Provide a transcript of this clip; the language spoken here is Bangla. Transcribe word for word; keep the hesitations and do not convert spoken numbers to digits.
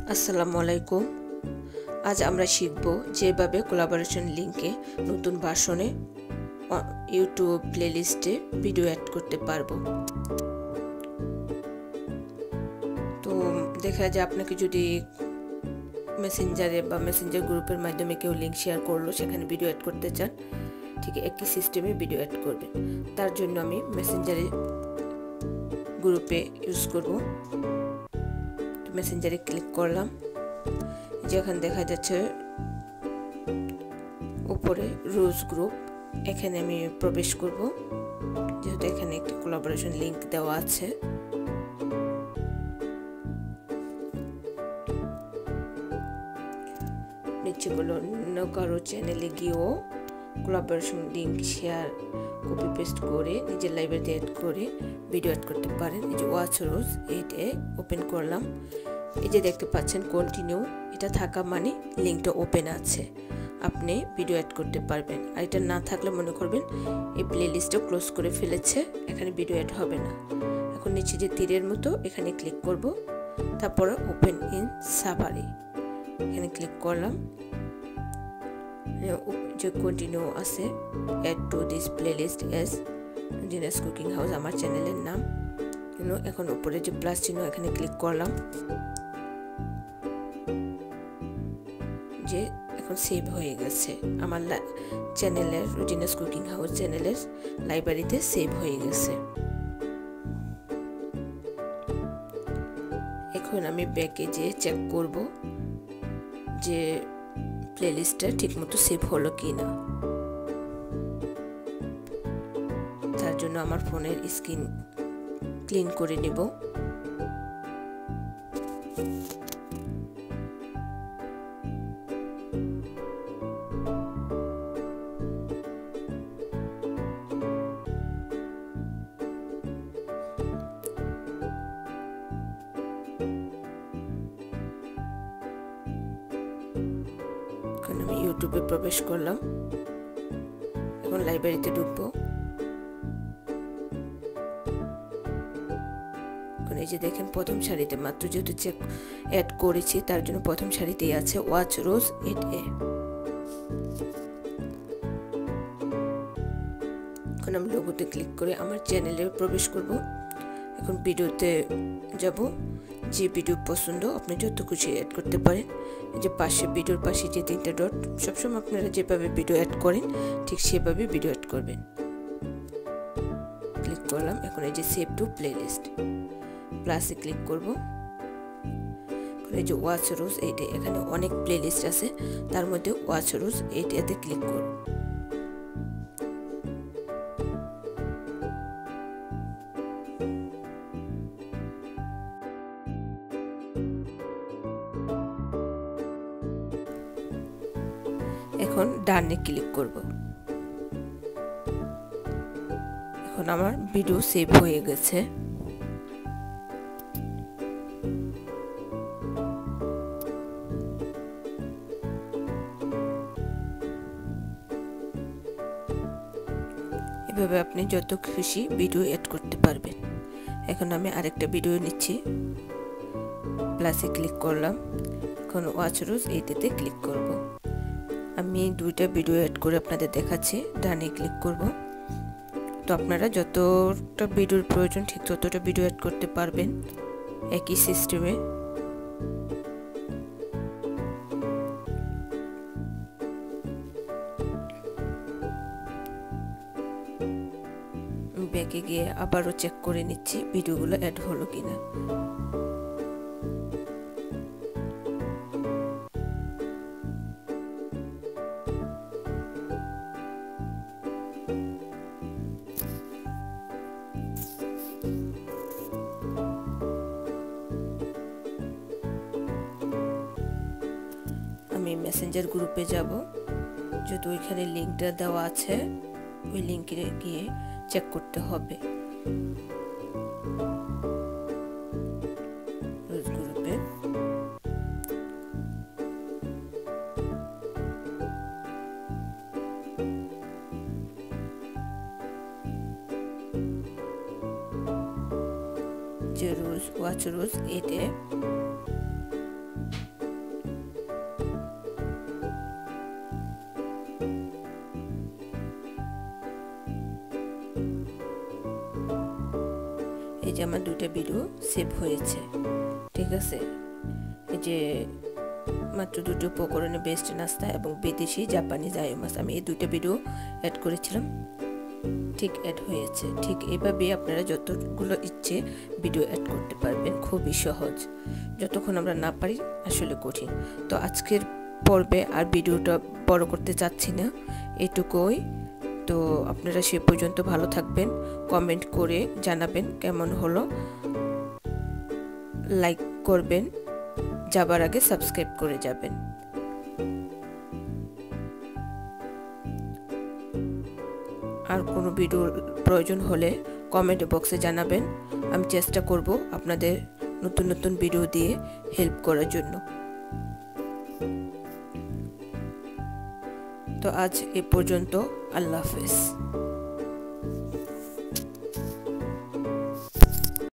আসসালামু আলাইকুম। আজ আমরা শিখব যেভাবে কোলাবোরেশন লিংকে নতুন ভার্সনে ইউটিউব প্লেলিস্টে ভিডিও অ্যাড করতে পারবো। তো দেখা যায় আপনাকে যদি মেসেঞ্জারে বা মেসেঞ্জার গ্রুপের মাধ্যমে কেউ লিংক শেয়ার করলো, সেখানে ভিডিও অ্যাড করতে চান, ঠিক একই সিস্টেমে ভিডিও অ্যাড করবেন। তার জন্য আমি মেসেঞ্জারে গ্রুপে ইউজ করব। মেসেঞ্জারে ক্লিক করলাম, যেখানে দেখা যাচ্ছে উপরে রোজ গ্রুপ, এখানে আমি প্রবেশ করব, যেহেতু এখানে একটি কোলাবোরেশন লিংক দেওয়া আছে। নিচে গুলো কারো চ্যানেলে গিয়েও collaboration link share copy paste করে নিজের লাইব্রেরিতে অ্যাড করে ভিডিও অ্যাড করতে পারেন। এই যে ওয়াচ রোজ, এইটা ওপেন করলাম। এই যে দেখতে পাচ্ছেন কন্টিনিউ, এটা থাকা মানে লিঙ্কটা ওপেন আছে, আপনি ভিডিও অ্যাড করতে পারবেন। আর এটা না থাকলে মনে করবেন এই প্লে লিস্টটা ক্লোজ করে ফেলেছে, এখানে ভিডিও অ্যাড হবে না। এখন নিচে যে তীরের মতো এখানে ক্লিক করব, তারপরে ওপেন ইন সাফারি এখানে ক্লিক করলাম। যে কন্টিনিউ আছে, add to this play list S Jinas cooking house আমার চ্যানেলের নাম। এখন উপরে যে প্লাস চিহ্ন এখানে ক্লিক করলাম, যে এখন সেভ হয়ে গেছে আমার চ্যানেলের রুজিনাস কুকিং হাউস চ্যানেলের লাইব্রেরিতে সেভ হয়ে গেছে। এখন আমি ব্যাকে যেয়ে চেক করব যে প্লেলিস্টটা ঠিকমতো সেভ হলো কি না। তার জন্য আমার ফোনের স্ক্রিন ক্লিন করে নেব। এখন আমি ইউটিউবে প্রবেশ করলাম, এখন লাইব্রেরিতে ঢুকবো। এই যে দেখেন প্রথম সারিতে, মাত্র যেহেতু চেক অ্যাড করেছি তার জন্য প্রথম সারিতেই আছে ওয়াচ রোজ এইট এ। এখন আমি লোগোতে ক্লিক করে আমার চ্যানেলে প্রবেশ করব। এখন ভিডিওতে যাব, যে ভিডিও পছন্দ আপনি যত খুশি অ্যাড করতে পারেন। এই যে পাশে ভিডিওর পাশে যে তিনটা ডট, সবসময় আপনারা যেভাবে ভিডিও অ্যাড করেন ঠিক সেভাবে ভিডিও অ্যাড করবেন। ক্লিক করলাম, এখন এই যে সেভ টু প্লেলিস্ট প্লাসে ক্লিক করব। এই যে ওয়াচ রোজ এইটা, এখানে অনেক প্লেলিস্ট আছে, তার মধ্যে ওয়াচ রোজ এইটাতে ক্লিক করব। এখন ডানে ক্লিক করব। এখন আমার ভিডিও সেভ হয়ে গেছে। এভাবে আপনি যত খুশি ভিডিও অ্যাড করতে পারবেন। এখন আমি আরেকটা ভিডিও নিচ্ছি, প্লাসে ক্লিক করলাম। এখন ওয়াচ রোজ এইটাতে ক্লিক করব। আমি দুইটা ভিডিও অ্যাড করে আপনাদের দেখাচ্ছি। ডানে ক্লিক করব। তো আপনারা যতটা ভিডিওর প্রয়োজন ঠিক ততটা ভিডিও অ্যাড করতে পারবেন একই সিস্টেমে। ব্যাকে গিয়ে আবারও চেক করে নিচ্ছি ভিডিওগুলো অ্যাড হলো কিনা। আমি মেসেঞ্জার গ্রুপে যাব, যেহেতু ওইখানে লিঙ্কটা দেওয়া আছে, ওই লিঙ্কে গিয়ে চেক করতে হবে। রোজ গ্রুপে যে রোজ ওয়াচ রোজ এইটে যে আমার দুইটা ভিডিও সেভ হয়েছে, ঠিক আছে। এই যে মাত্র দুটো উপকরণে বেস্ট নাস্তা এবং বিদেশি জাপানি জায়ো মাছ, আমি এই দুইটা ভিডিও অ্যাড করেছিলাম, ঠিক অ্যাড হয়েছে। ঠিক এইভাবে আপনারা যতগুলো ইচ্ছে ভিডিও অ্যাড করতে পারবেন, খুবই সহজ। যতক্ষণ আমরা না পারি আসলে কঠিন। তো আজকের পর্বে আর ভিডিওটা বড় করতে চাচ্ছি না, এটুকুই। তো আপনারা সে পর্যন্ত ভালো থাকবেন, কমেন্ট করে জানাবেন কেমন হলো, লাইক করবেন, যাবার আগে সাবস্ক্রাইব করে যাবেন। আর কোনো ভিডিওর প্রয়োজন হলে কমেন্ট বক্সে জানাবেন, আমি চেষ্টা করব আপনাদের নতুন নতুন ভিডিও দিয়ে হেল্প করার জন্য। তো আজ এ পর্যন্ত, আল্লাহ হাফেজ।